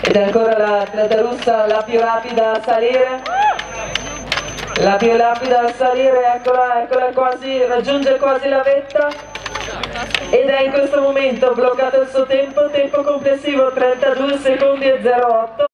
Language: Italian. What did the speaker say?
Ed è ancora l'atleta russa la più rapida a salire. La più rapida a salire, eccola quasi, raggiunge quasi la vetta. Ed è in questo momento bloccato il suo tempo complessivo 32 secondi e 08.